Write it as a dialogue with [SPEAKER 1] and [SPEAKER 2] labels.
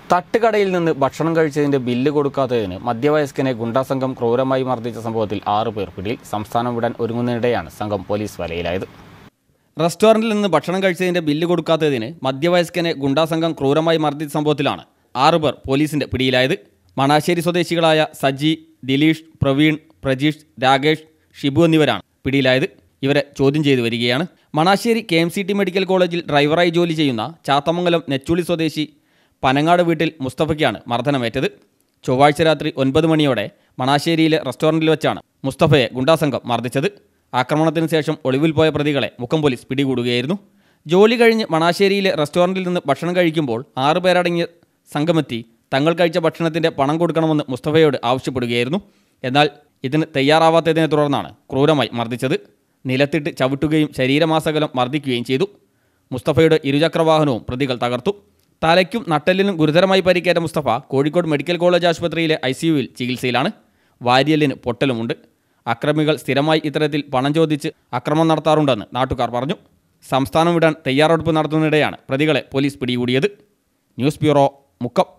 [SPEAKER 1] തട്ടുകടയിൽ നിന്ന് ഭക്ഷണം കഴിച്ചതിന്റെ ബില്ല് കൊടുക്കാത്തതിന് മധ്യവയസ്കനെ ഗുണ്ടാസംഘം ക്രൂരമായി മർദ്ദിച്ച സംഭവത്തിൽ 6 പേർ പിടിയിൽ. സംസ്ഥാനം വിടാൻ ഒരുങ്ങുന്നതിനിടെയാണ് സംഘം പോലീസ് വലയിലായത്. റെസ്റ്റോറന്റിൽ നിന്ന് ഭക്ഷണം കഴിച്ചതിന്റെ ബില്ല് കൊടുക്കാത്തതിന് മധ്യവയസ്കനെ ഗുണ്ടാസംഘം ക്രൂരമായി മർദ്ദിച്ച സംഭവത്തിലാണ് 6 പേർ പോലീസിന്റെ പിടിയിലായത്. മണാശ്ശേരി സ്വദേശികളായ സജി, ദിലീഷ്, പ്രവീൺ, പ്രജീഷ്, രാകേഷ്, ഷിബു എന്നിവരാണ് പിടിയിലായത്. ഇവരെ ചോദ്യം ചെയ്തു വരികയാണ്. മണാശ്ശേരി KMCT മെഡിക്കൽ കോളേജിൽ ഡ്രൈവറായി ജോലി ചെയ്യുന്ന ചാത്തമംഗലം നെച്ചുളി സ്വദേശി പനങ്ങാട് വീട്ടിൽ മുസ്തഫയ്ക്കാണ് മർദ്ദനമേറ്റത്. ചൊവ്വാഴ്ച രാത്രി 9 മണിയോടെ മണാശ്ശേരിയിലെ റെസ്റ്റോറൻറ്റിൽ വെച്ചാണ് മുസ്തഫയെ ഗുണ്ടാസംഘം മർദ്ദിച്ചത്. ആക്രമണത്തിന് ശേഷം ഒളിവിൽ പോയ പ്രതികളെ മുക്കം പോലീസ് പിടികൂടുകയായിരുന്നു. ജോലി കഴിഞ്ഞ് മണാശ്ശേരിയിലെ റെസ്റ്റോറൻറ്റിൽ നിന്ന് ഭക്ഷണം കഴിക്കുമ്പോൾ 6 പേരടങ്ങിയ സംഘമെത്തി തങ്ങൾ കഴിച്ച ഭക്ഷണത്തിൻ്റെ പണം കൊടുക്കണമെന്ന് മുസ്തഫയോട് ആവശ്യപ്പെടുകയായിരുന്നു. എന്നാൽ ഇതിന് തയ്യാറാവാത്തതിനെ തുടർന്നാണ് ക്രൂരമായി മർദ്ദിച്ചത്. നിലത്തിട്ട് ചവിട്ടുകയും ശരീരമാസകലം മർദ്ദിക്കുകയും ചെയ്തു. മുസ്തഫയുടെ ഇരുചക്രവാഹനവും പ്രതികൾ തകർത്തു. തലയ്ക്കും നട്ടെല്ലിനും ഗുരുതരമായി പരിക്കേറ്റ മുസ്തഫ കോഴിക്കോട് മെഡിക്കൽ കോളേജ് ആശുപത്രിയിലെ ICUവിൽ ചികിത്സയിലാണ്. വാരിയലിന് പൊട്ടലുമുണ്ട്. അക്രമികൾ സ്ഥിരമായി ഇത്തരത്തിൽ പണം ചോദിച്ച് അക്രമം നടത്താറുണ്ടെന്ന് നാട്ടുകാർ പറഞ്ഞു. സംസ്ഥാനം വിടാൻ തയ്യാറെടുപ്പ് നടത്തുന്നതിനിടെയാണ് പ്രതികളെ പോലീസ് പിടികൂടിയത്. News bureau, Mukkam.